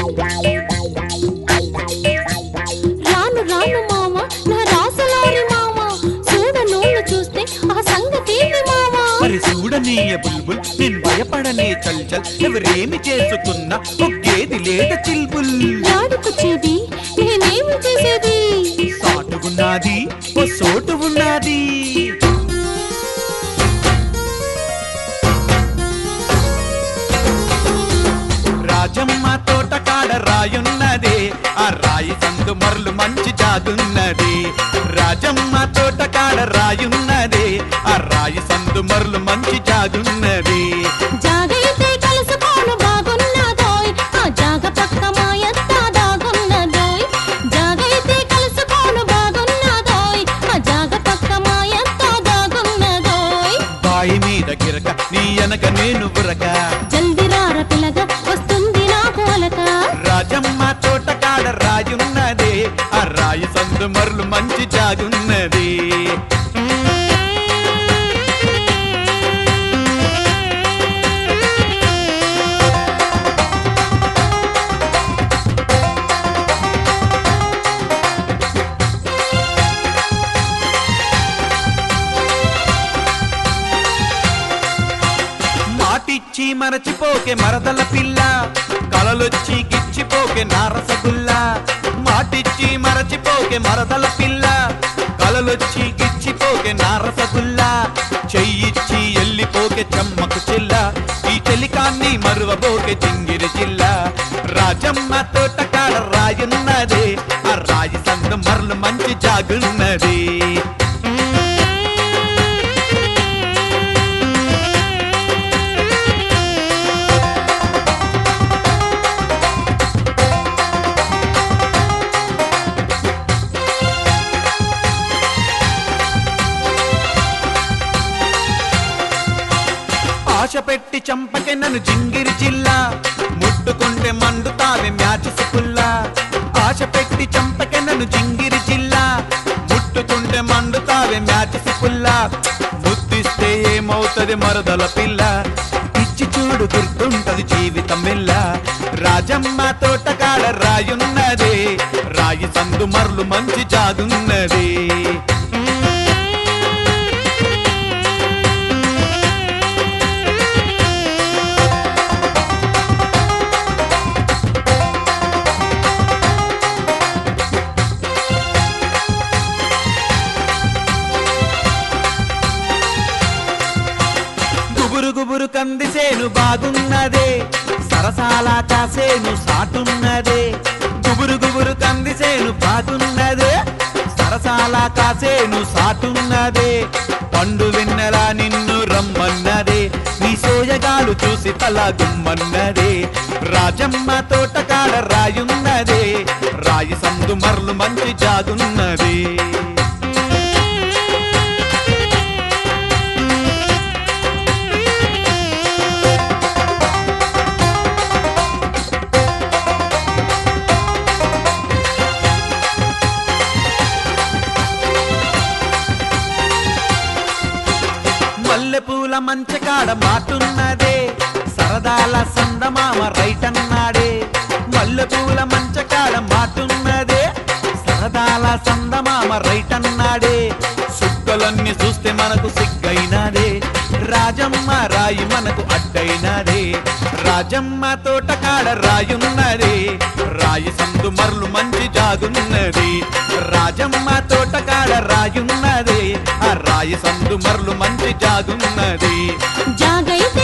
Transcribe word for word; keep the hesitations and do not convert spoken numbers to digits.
రాను రాను మామ నా రాసలారి మామ చూడ నోళ్ళు చూస్తే ఆ సంగతి మామ మరి చూడనీయ బుల్బుల్ నేను భయపడనే చల్ చల్ ఎవరేమి చేసుకున్నా ఒకేది లేద చిల్బుల్ యాడుకొచ్చేది నేనేమి చేసేది సాటుగున్నది ఓ సోటు ఉన్నది రాజమ్మ తోట కాడ రాయున్నది ఆ రాయి సందు మరలు మంచి జాగున్నది రాజమ్మ తోట కాడ రాయున్నది ఆ రాయి సందు మరలు మంచి జాగున్నది జాగైతే కలుసుకోను బాగున్నదోయ్ ఆ జాగ పక్క మాయత్త దాగున్నదోయ్ జాగైతే కలుసుకోను బాగున్నదోయ్ ఆ జాగ పక్క మాయత్త దాగున్నదోయ్ బాయి మీద గిరక నీ అనక నేను బురక జల్ది రార పిలగ వస్తుంది నా పోలక రాజమ్మ తోట కాడ రాయున్నది ఆ రాయి సందు మరలు మంచి జాగున్నది మాటిచ్చి మరచిపోకే మరదల పిల్ల కలలొచ్చి గిచ్చిపోకే నారసగుల్లా మాటిచ్చి మరచిపోకే మరదల పిల్ల కలలొచ్చి గిచ్చిపోకే నారసగుల్లా చెయ్యిచ్చి ఎల్లిపోకే చెమ్మకు చిల్ల ఈ చెలికాన్ని మరువబోకే చింగిరి చిల్ల రాజమ్మ తోట కాడ రాయున్నది ఆ రాయి సందు మరలు మంచి జాగున్నది ఆశ పెట్టి చంపకే నన్ను జింగిరి జిల్లా ముట్టుకుంటే మండుతావే మ్యాచసు పుల్లా ఆశ పెట్టి చంపకే నన్ను జింగిరి జిల్లా ముట్టుకుంటే మండుతావే మ్యాచసు పుల్లా ముద్దిస్తే ఏమవుతది మరదల పిల్ల ఇచ్చి చూడు గుర్తుంటది జీవితం మెల్ల రాజమ్మ తోట కాడ రాయున్నది రాయి సందు మరలు మంచి జాగున్నది గుబురు గుబురు కందిసేను బాగున్నదే సరసాల కాసేను సాటున్నదే గుబురు గుబురు కందిసేను బాగున్నదే సరసాల కాసేను సాటున్నదే పండు వెన్నెలా నిన్ను రమ్మన్నదే నీ సోయగాలు చూసి తల గుమ్మన్నదే రాజమ్మ తోట కాడ రాయున్నదే రాయి సందు మరలు మంచి జాగున్నది మల్లెపూల మంచకాడ మాటున్నదే సరదాల సందమామ రైట్ అన్నాడే మల్లెపూల మంచకాడ మాటున్నదే సరదాల సందమామ రైట్ అన్నాడే సుక్కలన్నీ చూస్తే మనకు సిగ్గైనదే రాజమ్మ రాయి మనకు అడ్డైనదే రాజమ్మ తోట కాడ రాయున్నది రాయి సందు మరలు మంచి జాగున్నది రాజమ్మ తోట కాడ రాయున్నది ఆ రాయి సందు మరలు మంచి జాగున్నది జాగై